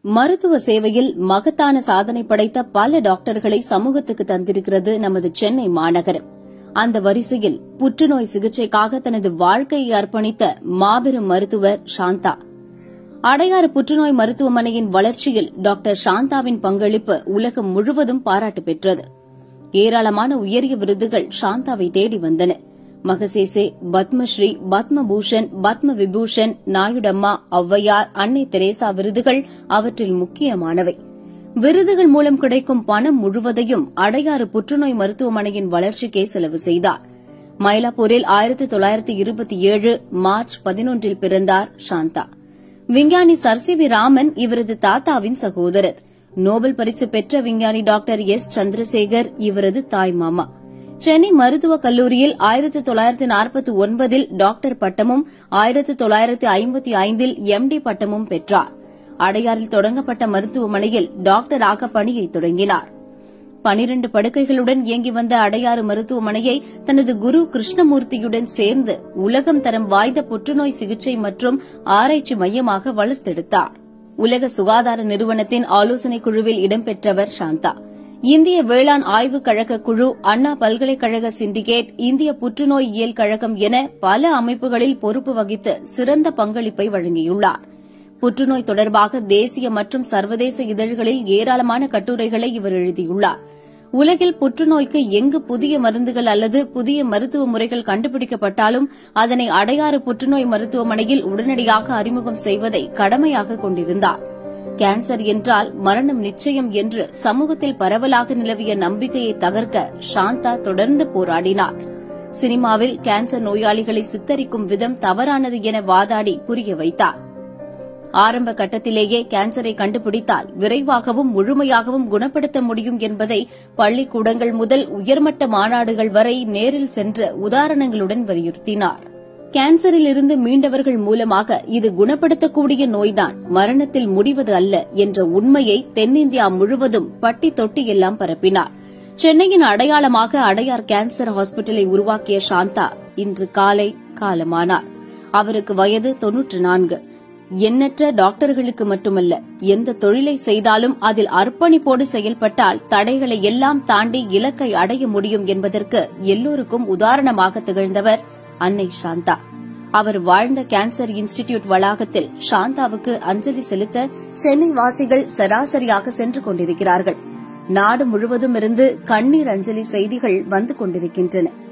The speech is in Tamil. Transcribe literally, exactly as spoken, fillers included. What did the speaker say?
மருத்துவ சேவையில் மகத்தான சாதனை படைத்த பல டாக்டர்களை சமூகத்துக்கு தந்திருக்கிறது நமது சென்னை மாநகரம். அந்த வரிசையில் புற்றுநோய் சிகிச்சைக்காக தனது வாழ்க்கையை அர்ப்பணித்த மாபெரும் மருத்துவர் ஷாந்தா. அடையாறு புற்றுநோய் மருத்துவமனையின் வளர்ச்சியில் டாக்டர் ஷாந்தாவின் பங்களிப்பு உலகம் முழுவதும் பாராட்டு பெற்றது. ஏராளமான உயரிய விருதுகள் ஷாந்தாவை தேடி வந்தன. மகசேசே, பத்மஸ்ரீ, பத்மபூஷன், பத்ம விபூஷன், நாயுடம்மா, ஔவையார், அன்னை தெரேசா விருதுகள் அவற்றில் முக்கியமானவை. விருதுகள் மூலம் கிடைக்கும் பணம் முழுவதையும் அடையாறு புற்றுநோய் மருத்துவமனையின் வளர்ச்சிக்கே செலவு செய்தார். மயிலாப்பூரில் ஆயிரத்தி தொள்ளாயிரத்தி இருபத்தி ஏழு மார்ச் பதினொன்றில் பிறந்தார் ஷாந்தா. விஞ்ஞானி சர் சி வி ராமன் இவரது தாத்தாவின் சகோதரர். நோபல் பரிசு பெற்ற விஞ்ஞானி டாக்டர் எஸ் சந்திரசேகர் இவரது தாய்மாமா. சென்னை மருத்துவக் கல்லூரியில் ஆயிரத்தி தொள்ளாயிரத்தி நாற்பத்தி ஒன்பதில் டாக்டர் பட்டமும் ஆயிரத்தி தொள்ளாயிரத்தி ஐம்பத்தி ஐந்தில் எம் டி பட்டமும் பெற்றார். அடையாறில் தொடங்கப்பட்ட மருத்துவமனையில் டாக்டராக பணியை தொடங்கினார். பனிரண்டு படுக்கைகளுடன் இயங்கி வந்த அடையாறு மருத்துவமனையை தனது குரு கிருஷ்ணமூர்த்தியுடன் சேர்ந்து உலகம் தரம் வாய்ந்த புற்றுநோய் சிகிச்சை மற்றும் ஆராய்ச்சி மையமாக வளர்த்தெடுத்தார். உலக சுகாதார நிறுவனத்தின் ஆலோசனைக் குழுவில் இடம்பெற்றவர் ஷாந்தா. இந்திய வேளாண் ஆய்வுக் கழக குழு, அண்ணா பல்கலைக்கழக சிண்டிகேட், இந்திய புற்றுநோயியல் கழகம் என பல அமைப்புகளில் பொறுப்பு வகித்து சிறந்த பங்களிப்பை வழங்கியுள்ளார். புற்றுநோய் தொடர்பாக தேசிய மற்றும் சர்வதேச இதழ்களில் ஏராளமான கட்டுரைகளை இவர் எழுதியுள்ளார். உலகில் புற்றுநோய்க்கு எங்கு புதிய மருந்துகள் அல்லது புதிய மருத்துவ முறைகள் கண்டுபிடிக்கப்பட்டாலும் அதனை அடையாறு புற்றுநோய் மருத்துவமனையில் உடனடியாக அறிமுகம் செய்வதை கடமையாக கொண்டிருந்தார். கேன்சர் என்றால் மரணம் நிச்சயம் என்று சமூகத்தில் பரவலாக நிலவிய நம்பிக்கையை தகர்க்க ஷாந்தா தொடர்ந்து போராடினார். சினிமாவில் கேன்சர் நோயாளிகளை சித்தரிக்கும் விதம் தவறானது என வாதாடி புரிய வைத்தார். ஆரம்ப கட்டத்திலேயே கேன்சரை கண்டுபிடித்தால் விரைவாகவும் முழுமையாகவும் குணப்படுத்த முடியும் என்பதை பள்ளிக்கூடங்கள் முதல் உயர்மட்ட மாநாடுகள் வரை நேரில் சென்ற உதாரணங்களுடன் வலியுறுத்தினார். கேன்சரில் இருந்து மீண்டவர்கள் மூலமாக இது குணப்படுத்தக்கூடிய நோய்தான், மரணத்தில் முடிவது அல்ல என்ற உண்மையை தென்னிந்தியா முழுவதும் பட்டி தொட்டி எல்லாம் பரப்பினார். சென்னையின் அடையாளமாக அடையார் கேன்சர் ஹாஸ்பிட்டலை உருவாக்கிய ஷாந்தா இன்று காலை காலமானார். அவருக்கு வயது தொன்னூற்று நான்கு. எண்ணற்ற டாக்டர்களுக்கு மட்டுமல்ல, எந்த தொழிலை செய்தாலும் அதில் அர்ப்பணிப்போடு செயல்பட்டால் தடைகளை எல்லாம் தாண்டி இலக்கை அடைய முடியும் என்பதற்கு எல்லோருக்கும் உதாரணமாக திகழ்ந்தவர் அன்னை ஷாந்தா. அவர் வாழ்ந்த கேன்சர் இன்ஸ்டிடியூட் வளாகத்தில் ஷாந்தாவுக்கு அஞ்சலி செலுத்த சென்னை வாசிகள் சராசரியாக சென்று கொண்டிருக்கிறார்கள். நாடு முழுவதும் இருந்து கண்ணீர் அஞ்சலி செய்திகள் வந்து கொண்டிருக்கின்றன.